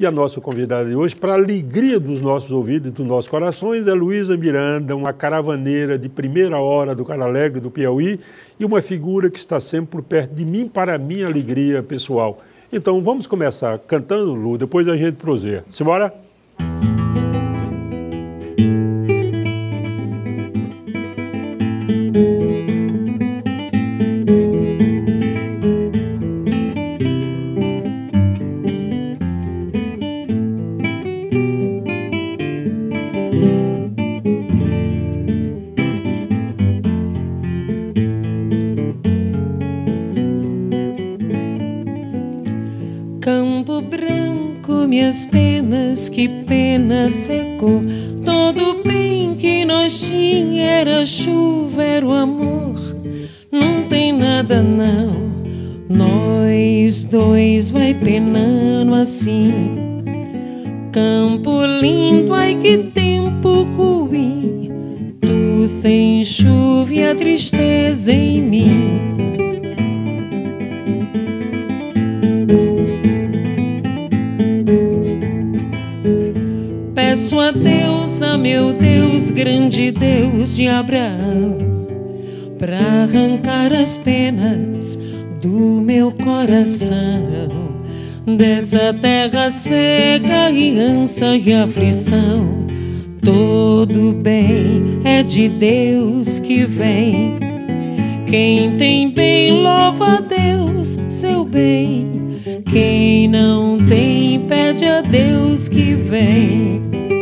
E a nossa convidada de hoje, para a alegria dos nossos ouvidos e dos nossos corações, é Luísa Miranda, uma caravaneira de primeira hora do Cara Alegre do Piauí e uma figura que está sempre por perto de mim para a minha alegria pessoal. Então vamos começar cantando, Lu, depois a gente proseia. Simbora? Campo branco, minhas penas, que pena secou. Todo bem que nós tinha era chuva, era o amor. Não tem nada não, nós dois vai penando assim. Campo lindo, ai que tempo ruim, tu sem chuva e a tristeza em mim. Peço a Deus, a meu Deus, grande Deus de Abraão, pra arrancar as penas do meu coração, dessa terra seca e ânsia e aflição. Todo bem é de Deus que vem. Quem tem bem louva a Deus, seu bem. Quem não tem pede a Deus que vem.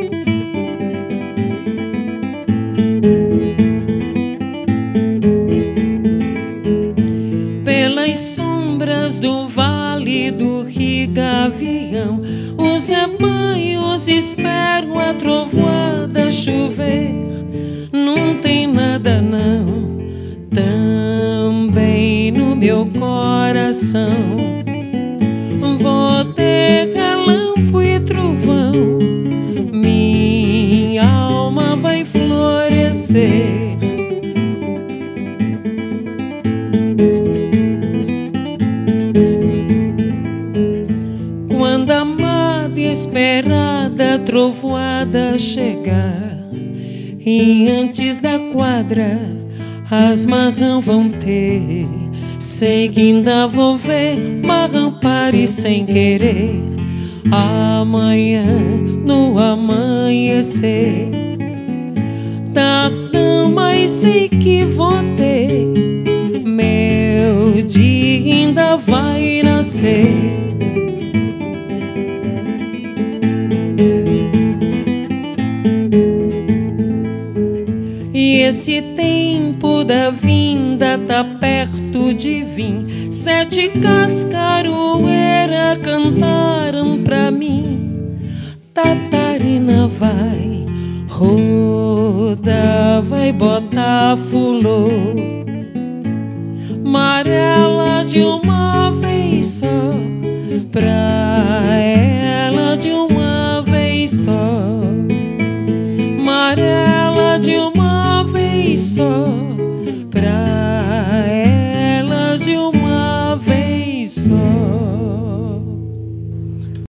Pelas sombras do vale do rio Gavião, os rebanhos esperam a trovoada chover. Não tem nada não, também no meu coração. Vou ter relâmpago e trovão, minha alma vai florescer. Quando a amada e esperada trovoada chegar, e antes da quadra as marrão vão ter, sei que ainda vou ver marrão pare sem querer. Amanhã no amanhecer, tardão, mas sei que vou ter, meu dia ainda vai nascer. E esse tempo da vinda tá perto de vir. 7 cascaroeiras cantaram pra mim. Tatarina vai roda, vai botar fulô, amarela de uma vez só, pra ela de uma vez só, amarela de uma vez só,